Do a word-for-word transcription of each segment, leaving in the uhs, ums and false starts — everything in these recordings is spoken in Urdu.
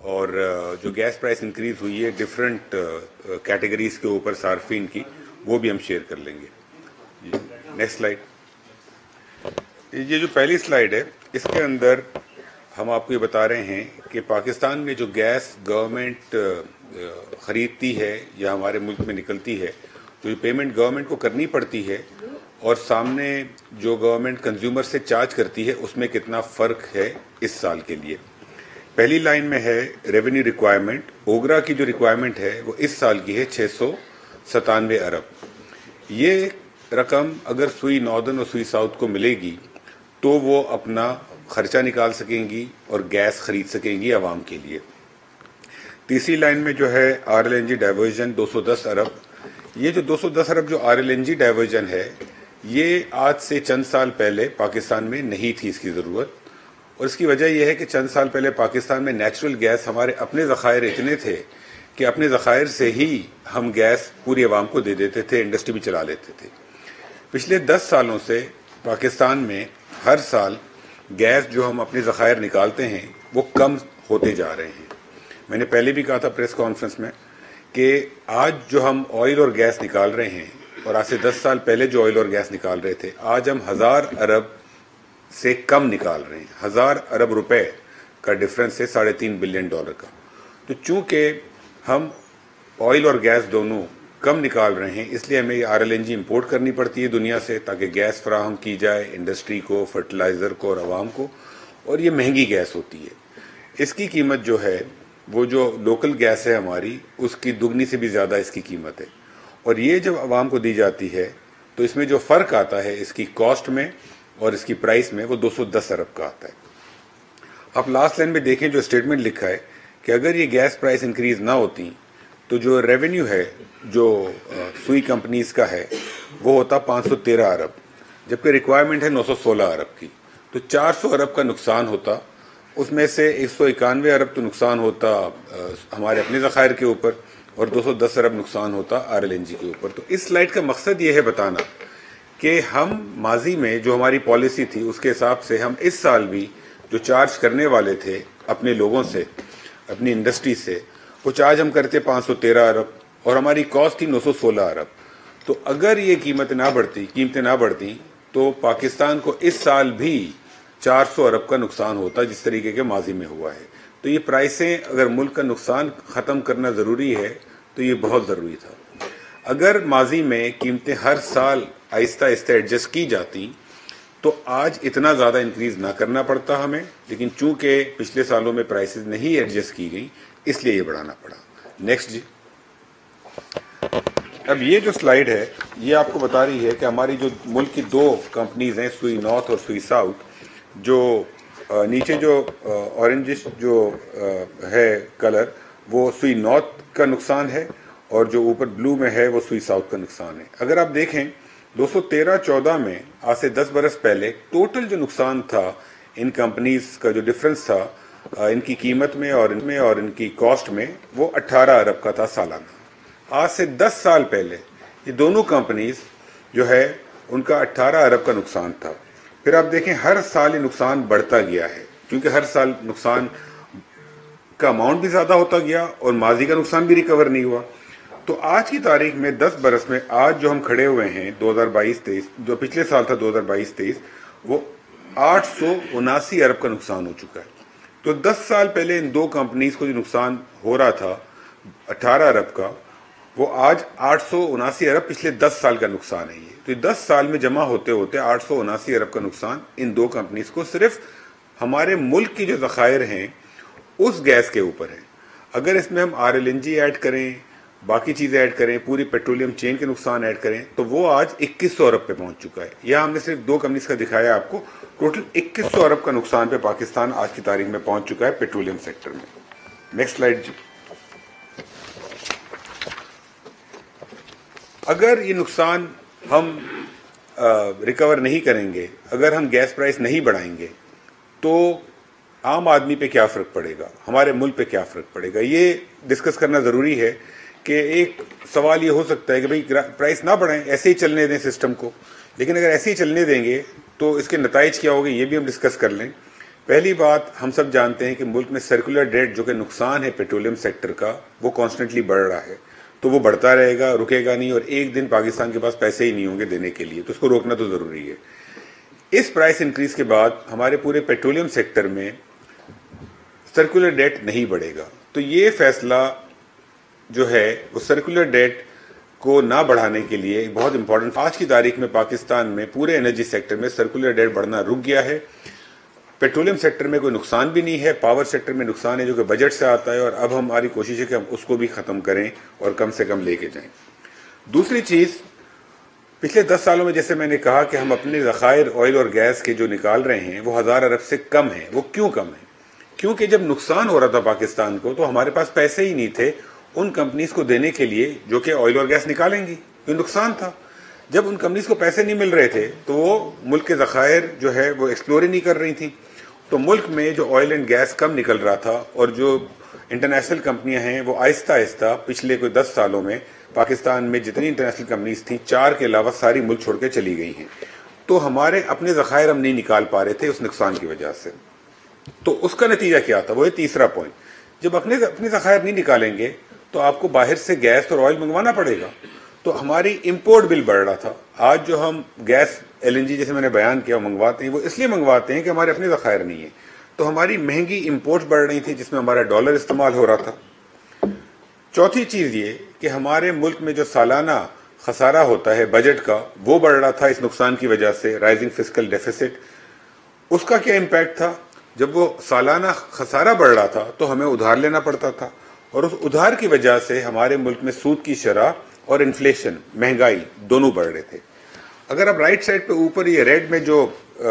اور جو گیس پرائس انکریز ہوئی ہے ڈفرینٹ کیٹیگریز کے اوپر صارفین کی، وہ بھی ہم شیئر کر لیں گے. جی نیکسٹ سلائیڈ. یہ جو پہلی سلائیڈ ہے اس کے اندر ہم آپ کو یہ بتا رہے ہیں کہ پاکستان میں جو گیس گورنمنٹ خریدتی ہے یا ہمارے ملک میں نکلتی ہے تو یہ پیمنٹ گورنمنٹ کو کرنی پڑتی ہے، اور سامنے جو گورنمنٹ کنزیومر سے چارج کرتی ہے اس میں کتنا فرق ہے اس سال کے لیے. پہلی لائن میں ہے ریونیو ریکوائرمنٹ. اوگرا کی جو ریکوائرمنٹ ہے وہ اس سال کی ہے چھ سو ستانوے ارب. یہ رقم اگر سوئی ناردرن اور سوئی ساؤتھ کو ملے گی تو وہ اپنا خرچہ نکال سکیں گی اور گیس خرید سکیں گی عوام کے لیے. تیسری لائن میں جو ہے R L N G diversion دو سو دس ارب. یہ جو دو سو دس ارب جو R L N G diversion ہے یہ آج سے چند سال پہلے پاکستان میں نہیں تھی اس کی ضرورت، اور اس کی وجہ یہ ہے کہ چند سال پہلے پاکستان میں نیچرل گیس ہمارے اپنے ذخائر اتنے تھے کہ اپنے ذخائر سے ہی ہم گیس پوری عوام کو دے دیتے تھے، انڈسٹری بھی چلا لیتے تھے. پچھلے دس سالوں سے پاکستان میں ہر سال گیس جو ہم اپنے ذخائر نکالتے ہیں وہ کم ہوتے جا رہے ہیں. میں نے پہلے بھی کہا تھا پریس کانفرنس میں کہ آج جو ہم آئل اور گیس نکال رہے ہیں اور آج سے دس سال پہلے جو آئل اور گیس نکال رہے تھے آج ہم ہزار ارب سے کم نکال رہے ہیں. ہزار ارب روپے کا ڈفرنس ہے ساڑھے تین بلین ڈالر کا. تو چونکہ ہم آئل اور گیس دونوں کم نکال رہے ہیں اس لیے ہمیں یہ R L N G import کرنی پڑتی ہے دنیا سے تاکہ گیس فراہم کی جائے انڈسٹری کو، فرٹیلائزر کو اور عوام کو، اور یہ مہنگی گیس ہوتی ہے. اس کی قیمت جو ہے وہ جو لوکل گیس ہے ہماری اس کی دگنی سے بھی زیادہ اس کی قیمت ہے، اور یہ جب عوام کو دی جاتی ہے تو اس میں جو فرق آتا ہے اس کی کاسٹ میں اور اس کی پرائس میں وہ دو سو دس ارب کا آتا ہے. آپ لاسٹ لائن میں دیکھیں جو اسٹیٹمنٹ لکھا ہے کہ اگر یہ گیس پرائس انکریز نہ ہوتی تو جو ریونیو ہے جو سوئی کمپنیز کا ہے وہ ہوتا پانچ سو تیرہ ارب، جبکہ ریکوائرمنٹ ہے نو سو سولہ ارب کی. تو چار سو ارب کا نقصان ہوتا، اس میں سے ایک سو اکانوے ارب تو نقصان ہوتا ہمارے اپنے ذخائر کے اوپر اور دو سو دس ارب نقصان ہوتا آر ایل این جی کے اوپر. تو اس سلائیڈ کا مقصد یہ ہے بتانا کہ ہم ماضی میں جو ہماری پالیسی تھی اس کے حساب سے ہم اس سال بھی جو چارج کرنے والے تھے اپنے لوگوں سے، اپنی انڈسٹری سے، وہ چارج ہم کرتے پانچ سو تیرہ ارب اور ہماری کاسٹ تھی نو سو سولہ ارب. تو اگر یہ قیمت نہ بڑھتی قیمتیں نہ بڑھتی تو پاکستان کو اس سال بھی چار سو ارب کا نقصان ہوتا جس طریقے کے ماضی میں ہوا ہے. تو یہ پرائسیں اگر ملک کا نقصان ختم کرنا ضروری ہے تو یہ بہت ضروری تھا. اگر ماضی میں قیمتیں ہر سال آہستہ آہستہ ایڈجسٹ کی جاتی تو آج اتنا زیادہ انکریز نہ کرنا پڑتا ہمیں، لیکن چونکہ پچھلے سالوں میں پرائسز نہیں ایڈجسٹ کی گئی اس لیے یہ بڑھانا پڑا. نیکسٹ جی. اب یہ جو سلائیڈ ہے یہ آپ کو بتا رہی ہے کہ ہماری جو ملک کی دو کمپنیز ہیں سوئی نارتھ اور سوئی ساؤتھ، جو نیچے جو اورنجش جو ہے کلر وہ سوئی نارتھ کا نقصان ہے اور جو اوپر بلو میں ہے وہ سوئی ساؤتھ کا نقصان ہے. اگر آپ دیکھیں دو سو تیرہ چودہ میں آج سے دس برس پہلے ٹوٹل جو نقصان تھا ان کمپنیز کا جو ڈفرنس تھا ان کی قیمت میں اور ان میں اور ان کی کاسٹ میں وہ اٹھارہ ارب کا تھا سالانہ. آج سے دس سال پہلے یہ دونوں کمپنیز جو ہے ان کا اٹھارہ ارب کا نقصان تھا. پھر آپ دیکھیں ہر سال یہ نقصان بڑھتا گیا ہے کیونکہ ہر سال نقصان کا اماؤنٹ بھی زیادہ ہوتا گیا اور ماضی کا نقصان بھی ریکور نہیں ہوا. تو آج کی تاریخ میں دس برس میں آج جو ہم کھڑے ہوئے ہیں دو ہزار بائیس تیئیس، جو پچھلے سال تھا دو ہزار بائیس تیئیس، وہ آٹھ سو اناسی ارب کا نقصان ہو چکا ہے. تو دس سال پہلے ان دو کمپنیز کو جو نقصان ہو رہا تھا اٹھارہ ارب کا، وہ آج آٹھ سو اناسی ارب پچھلے دس سال کا نقصان ہے. یہ تو دس سال میں جمع ہوتے ہوتے آٹھ سو اناسی ارب کا نقصان ان دو کمپنیز کو صرف ہمارے ملک کی جو ذخائر ہیں اس گیس کے اوپر ہے. اگر اس میں ہم R L N G add کریں، باقی چیزیں ایڈ کریں، پوری پیٹرولیم چین کے نقصان ایڈ کریں تو وہ آج اکیس سو ارب پہ پہنچ چکا ہے. یہاں ہم نے صرف دو کمپنیز کا دکھایا آپ کو، ٹوٹل اکیس سو ارب کا نقصان پہ پاکستان آج کی تاریخ میں پہنچ چکا ہے پیٹرولیم سیکٹر میں. نیکسٹ سلائیڈ جی. اگر یہ نقصان ہم ریکور نہیں کریں گے، اگر ہم گیس پرائس نہیں بڑھائیں گے تو عام آدمی پہ کیا فرق پڑے گا، ہمارے ملک پہ کیا فرق پڑے گا، یہ ڈسکس کرنا ضروری ہے. کہ ایک سوال یہ ہو سکتا ہے کہ بھئی پرائس نہ بڑھائیں، ایسے ہی چلنے دیں سسٹم کو، لیکن اگر ایسے ہی چلنے دیں گے تو اس کے نتائج کیا ہوگے یہ بھی ہم ڈسکس کر لیں پہلی بات ہم سب جانتے ہیں کہ ملک میں سرکولر ڈیٹ جو کہ نقصان ہے پیٹرولیم سیکٹر کا وہ کانسٹنٹلی بڑھ رہا ہے، تو وہ بڑھتا رہے گا، رکے گا نہیں، اور ایک دن پاکستان کے پاس پیسے ہی نہیں ہوں گے دینے کے لیے، تو اس کو روکنا تو ضروری ہے۔ اس پرائس انکریز کے بعد ہمارے پورے پیٹرولیم سیکٹر میں سرکولر ڈیٹ نہیں بڑھے گا، تو یہ فیصلہ جو ہے وہ سرکولر ڈیٹ کو نہ بڑھانے کے لیے بہت امپورٹنٹ۔ آج کی تاریخ میں پاکستان میں پورے انرجی سیکٹر میں سرکولر ڈیٹ بڑھنا رک گیا ہے۔ پیٹرولیم سیکٹر میں کوئی نقصان بھی نہیں ہے، پاور سیکٹر میں نقصان ہے جو کہ بجٹ سے آتا ہے، اور اب ہماری کوشش ہے کہ ہم اس کو بھی ختم کریں اور کم سے کم لے کے جائیں۔ دوسری چیز، پچھلے دس سالوں میں جیسے میں نے کہا کہ ہم اپنے ذخائر آئل اور گیس کے جو نکال رہے ہیں وہ ہزار ارب سے کم ہیں۔ وہ کیوں کم ہیں؟ کیونکہ جب نقصان ہو رہا تھا پاکستان کو تو ہمارے پاس پیسے ہی نہیں تھے ان کمپنیز کو دینے کے لیے جو کہ آئل اور گیس نکالیں گی، یہ نقصان تھا۔ جب ان کمپنیز کو پیسے نہیں مل رہے تھے تو وہ ملک کے ذخائر جو ہے وہ ایکسپلور ہی نہیں کر رہی تھیں، تو ملک میں جو آئل اینڈ گیس کم نکل رہا تھا، اور جو انٹرنیشنل کمپنیاں ہیں وہ آہستہ آہستہ پچھلے کوئی دس سالوں میں پاکستان میں جتنی انٹرنیشنل کمپنیز تھیں چار کے علاوہ ساری ملک چھوڑ کے چلی گئی ہیں، تو ہمارے اپنے ذخائر ہم نہیں نکال پا رہے تھے اس نقصان کی وجہ سے۔ تو اس کا نتیجہ کیا تھا؟ وہ ہے تیسرا پوائنٹ، جب اپنے اپنے ذخائر نہیں نکالیں گے تو آپ کو باہر سے گیس اور آئل منگوانا پڑے گا، تو ہماری امپورٹ بل بڑھ رہا تھا۔ آج جو ہم گیس ایل این جی جیسے میں نے بیان کیا منگواتے ہیں وہ اس لیے منگواتے ہیں کہ ہمارے اپنے ذخائر نہیں ہیں، تو ہماری مہنگی امپورٹ بڑھ رہی تھی جس میں ہمارا ڈالر استعمال ہو رہا تھا۔ چوتھی چیز یہ کہ ہمارے ملک میں جو سالانہ خسارہ ہوتا ہے بجٹ کا وہ بڑھ رہا تھا اس نقصان کی وجہ سے، رائزنگ فسکل ڈیفیسٹ۔ اس کا کیا امپیکٹ تھا؟ جب وہ سالانہ خسارہ بڑھ رہا تھا تو ہمیں ادھار لینا پڑتا تھا، اور اس ادھار کی وجہ سے ہمارے ملک میں سود کی شرح اور انفلیشن، مہنگائی دونوں بڑھ رہے تھے۔ اگر آپ رائٹ سائڈ پہ اوپر یہ ریڈ میں جو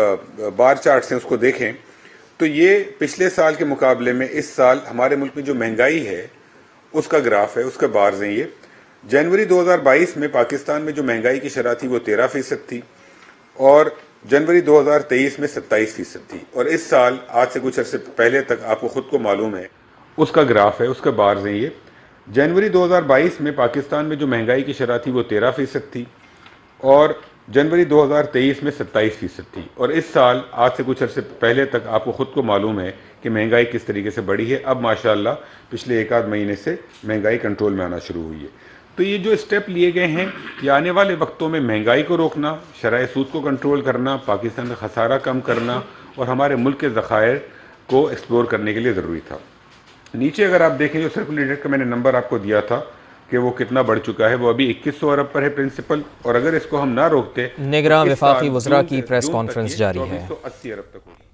بار چارٹس ہیں اس کو دیکھیں تو یہ پچھلے سال کے مقابلے میں اس سال ہمارے ملک میں جو مہنگائی ہے اس کا گراف ہے، اس کا بارز ہیں یہ۔ جنوری دو ہزار بائیس میں پاکستان میں جو مہنگائی کی شرح تھی وہ تیرہ فیصد تھی، اور جنوری دو ہزار تیئیس میں ستائیس فیصد تھی، اور اس سال آج سے کچھ عرصے پہلے تک آپ کو خود کو معلوم ہے اس کا گراف ہے، اس کا بارز ہیں یہ۔ جنوری دو ہزار بائیس میں پاکستان میں جو مہنگائی کی شرح تھی وہ تیرہ فیصد تھی، اور جنوری دو ہزار تیئیس میں ستائیس فیصد تھی، اور اس سال آج سے کچھ عرصے پہلے تک آپ کو خود کو معلوم ہے کہ مہنگائی کس طریقے سے بڑھی ہے۔ اب ماشاءاللہ پچھلے ایک آدھ مہینے سے مہنگائی کنٹرول میں آنا شروع ہوئی ہے۔ تو یہ جو اسٹیپ لیے گئے ہیں یہ آنے والے وقتوں میں مہنگائی کو روکنا، شرح سود کو کنٹرول کرنا، پاکستان کا خسارہ کم کرنا، اور ہمارے ملک کے ذخائر کو ایکسپلور کرنے کے لیے ضروری تھا۔ نیچے اگر آپ دیکھیں جو سرکولر ڈیٹ کا میں نے نمبر آپ کو دیا تھا کہ وہ کتنا بڑھ چکا ہے، وہ ابھی اکیس سو ارب پر ہے پرنسپل، اور اگر اس کو ہم نہ روکتے، نگراں وفاقی وزراء کی پریس کانفرنس جاری ہے۔ چوبیس سو اسی ارب تک ہوگی۔